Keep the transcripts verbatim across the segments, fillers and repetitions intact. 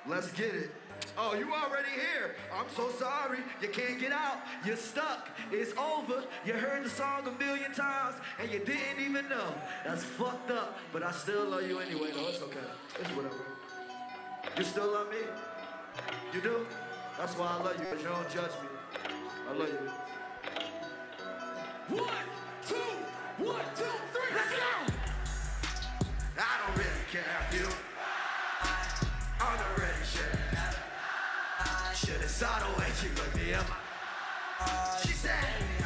Let's get it. Oh, you already here. I'm so sorry. You can't get out. You're stuck. It's over. You heard the song a million times and you didn't even know. That's fucked up, but I still love you anyway, though. It's okay. It's whatever. You still love me? You do? That's why I love you, because you don't judge me. I love you. One, two, one, two, three. Let's go! I don't really care if you already should. Should've saw the way she looked me up. She said,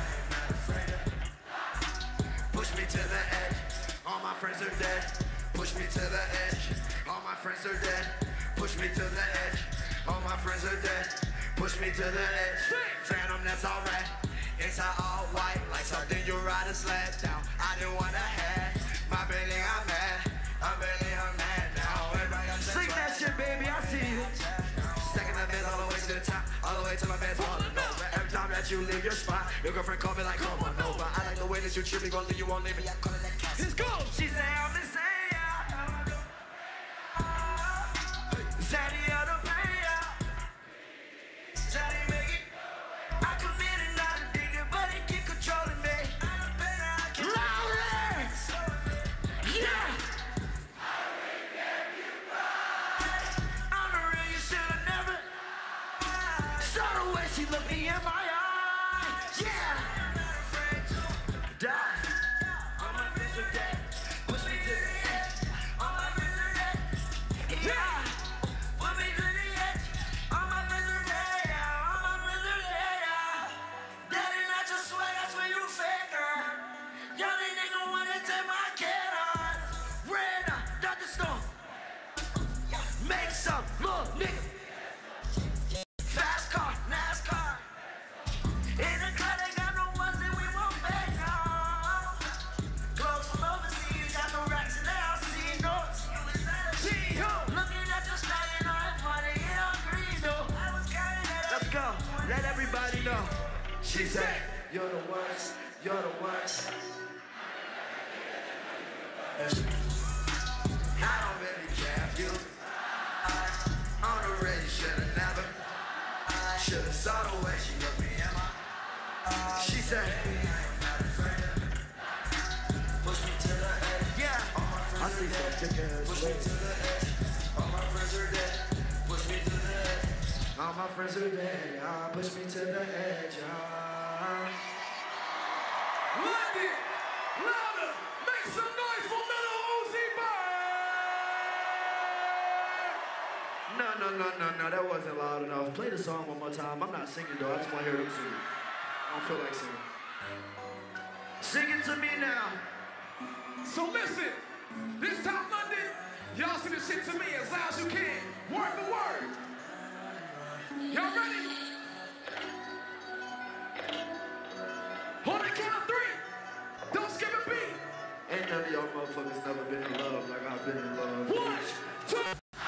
push me to the edge. All my friends are dead. Push me to the edge. All my friends are dead. Push me to the edge. All my friends are dead. Push me to the edge. Phantom, that's alright. Inside all white, like something you ride a sled down. I didn't wanna have my belly, I'm mad. I'm barely I'm mad now. Sing that shit, baby, I see you. Stacking that bed all the way to the top, all the way to my bed's falling over. Every time that you leave your spot, your girlfriend call me like, come on over. I like the way that you treat me, gon' leave you won't leave me. I call it that cat. Let's go. She say I'm the same. Zaddy out of pain. Zaddy make it. I committed, not addicted, but it keep controlling me. Louder! Yeah! She looked me in my eyes, yeah. Die. All my friends are dead. Push me to the edge. All my friends are dead. Yeah. Put me to the edge. All my friends are dead. Yeah. All my friends are dead. Yeah. That ain't not your swag. That's where you faker. Y'all ain't nigga wanna take my kid on. Red, not the storm. Make some more nigga. Fast car, NASCAR. In the car, they got no ones that we won't pay now. Clothes from overseas, got no racks in there, I see no. Looking at your style, you know it's funny, you don't agree, no. I was counting it. Let's go, let everybody know. She said, you're the worst, you're the worst. I don't really care if you on the radio, should've never. Should've saw the way she looked me in my. She said, push me to the edge. Yeah, I see some chick ass. Push me to the edge. All my friends are dead. Push me to the edge. All my friends are dead. Ah, push me to the edge. Ah. London, louder, make some noise for Little Uzi Vert. No, no, no, no, no, that wasn't loud enough. Play the song one more time. I'm not singing though, I just want to hear them sing. I don't feel like singing. Sing it to me now. So listen, this time London, y'all sing this shit to me as loud as you can. Word for word. Y'all ready? On the count of three. Don't skip a beat. Ain't none of y'all motherfuckers never been in love like I've been in love. One, two.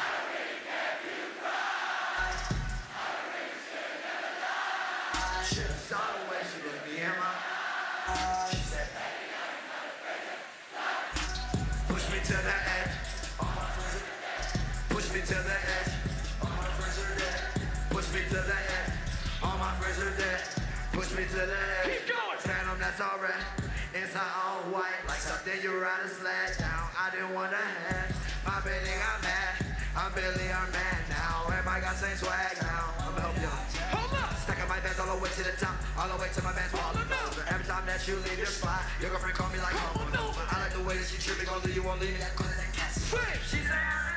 Saw the way she looked me in my. She said, push me to the edge. All my friends are dead. Push me to the edge. All my friends are dead. Push me to the edge. All my friends are dead. Push me to the edge. Keep going. Phantom, that's alright. Inside all white, like something you ride a sled down. I didn't wanna have my baby, I'm mad. I'm Billy, I'm mad now. Everybody got same swag now. I'ma help y'all. Hold up. Stacking my bands all the way to the top, all the way to my band's falling over. Every time that you leave your spot, your girlfriend call me like, come on over. I like the way that she treat me, gon' leave you, won't leave me. That call it that cat. She say I'm